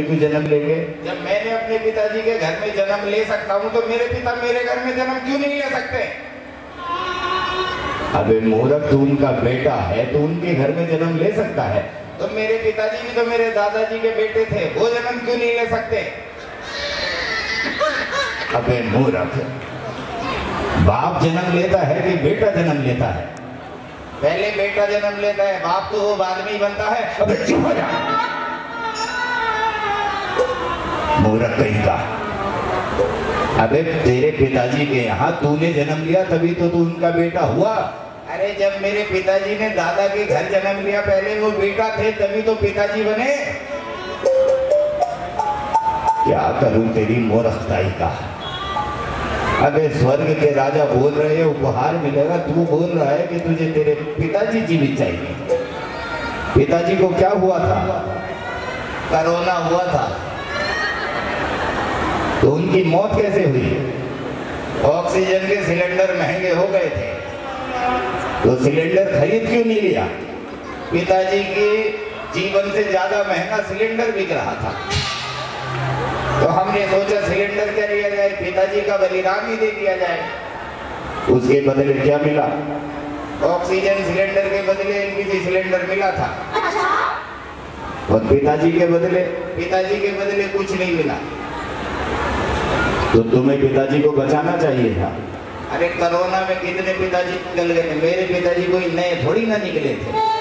क्यों जन्म लेंगे? जब मैंने अपने पिताजी के घर में जन्म ले सकता हूँ तो मेरे पिता मेरे घर में जन्म क्यों नहीं ले सकते? अबे मूर्ख, तू उनका बेटा है तो उनके घर में जन्म ले सकता है। तो मेरे पिताजी भी तो मेरे दादाजी के बेटे थे, वो जन्म क्यों नहीं ले सकते? अबे मूर्ख, बाप जन्म लेता है कि बेटा जन्म लेता है? पहले बेटा जन्म लेता है, बाप तो वो बाद में ही बनता है। अबे चुप हो जा मूर्ख कहीं का। अबे तेरे पिताजी के यहाँ तूने जन्म लिया तभी तो तू उनका बेटा हुआ। अरे जब मेरे पिताजी ने दादा के घर जन्म लिया पहले वो बेटा थे, तभी तो पिताजी बने। क्या करूं तेरी मूर्खताई का। अबे स्वर्ग के राजा बोल रहे हैं उपहार मिलेगा, तू बोल रहा है कि तुझे तेरे पिताजी जीवित चाहिए। पिताजी को क्या हुआ था? कोरोना हुआ था। तो उनकी मौत कैसे हुई? ऑक्सीजन के सिलेंडर महंगे हो गए थे। तो सिलेंडर खरीद क्यों नहीं लिया? पिताजी के जीवन से ज्यादा महंगा सिलेंडर बिक रहा था, तो हमने सोचा सिलेंडर क्या लिया जाए, पिताजी का बलिदान ही दे दिया जाए। उसके बदले क्या मिला? ऑक्सीजन सिलेंडर के बदले एलपीजी सिलेंडर मिला था। और पिताजी के बदले? पिताजी के बदले कुछ नहीं मिला। तो तुम्हें पिताजी को बचाना चाहिए था। अरे कोरोना में कितने पिताजी निकल गए, मेरे पिताजी कोई नए थोड़ी ना निकले थे।